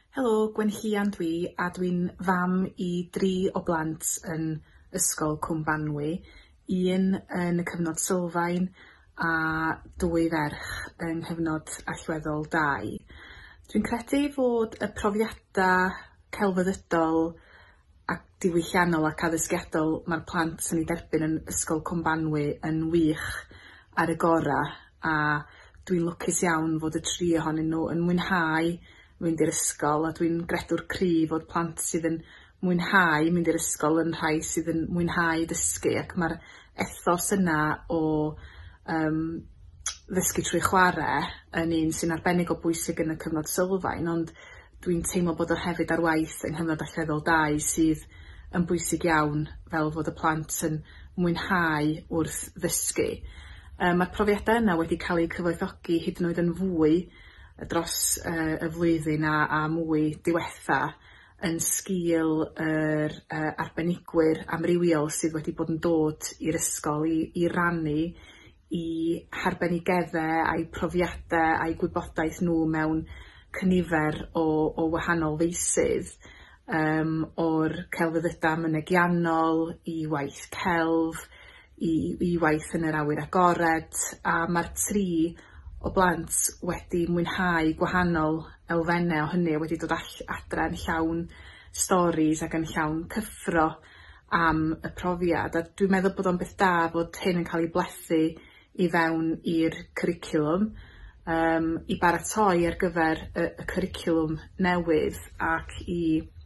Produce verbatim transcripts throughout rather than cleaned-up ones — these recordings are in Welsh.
Helo, Gwenllian dwi, a dwi'n fam i dri o blant yn Ysgol Cwm Banwy, un yn y cyfnod sylfaen a dwy ferch yng nghyfnod allweddol dau. Dwi'n credu fod y profiadau celfyddydol ac diwylliannol ac addysgiadol mae'r plant yn ei derbyn yn Ysgol Cwm Banwy yn wych ar y gora, a dwi'n lwcus iawn fod y tri ohonyn nhw yn mwynhau mynd i'r ysgol, a dwi'n gredw'r cryf fod plant sydd yn mwynhau mynd i'r ysgol yn rhai sydd yn mwynhau dysgu, ac mae'r ethos yna o um, ddysgu trwy chwarae yn un sy'n arbennig o bwysig yn y cyfnod sylfaen, ond dwi'n teimlo bod o hefyd ar waith yng nghyfnod allweddol dau sydd yn bwysig iawn fel fod y plant yn mwynhau wrth ddysgu. Um, Mae'r profiadau yna wedi cael eu cyfoethogi hyd yn oed yn fwy dros uh, y flwyddyn a, a mwy diwetha yn sgil yr uh, arbenigwyr amrywiol sydd wedi bod yn dod i'r ysgol i, i rannu i harbenigeddau a'i profiadau a'i gwybodaeth nhw mewn cynifer o, o wahanol feysydd, um, o'r celfyddydau mynegiannol i waith celf, i, i waith yn yr awyr agored, a mae'r tri o blant wedi mwynhau gwahanol elfennau o hynny, wedi dod all adre yn llawn storis ac yn llawn cyffro am y profiad, a dwi'n meddwl bod o'n beth da bod hyn yn cael ei blethu i fewn i'r cwricwlwm, um, i baratoi ar gyfer y, y cwricwlwm newydd ac i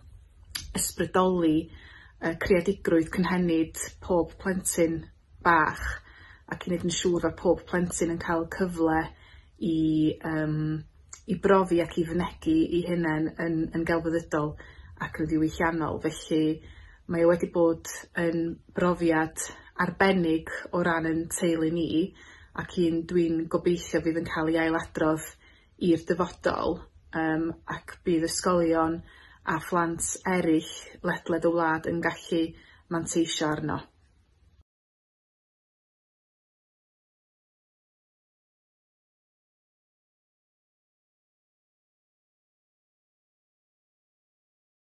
ysbrydoli y creadigrwydd cynhenid pob plentyn bach, ac i wneud yn siŵr fod pob plentyn yn cael cyfle i, um, i brofi ac i fynegu i hunain yn, yn gelfyddydol ac yn ddiwylliannol. Felly mae wedi bod yn brofiad arbennig o ran yn teulu ni, ac un dwi'n gobeithio fydd yn cael ei ailadrodd i'r dyfodol, um, ac bydd ysgolion a phlant eraill ledled y wlad yn gallu manteisio arno.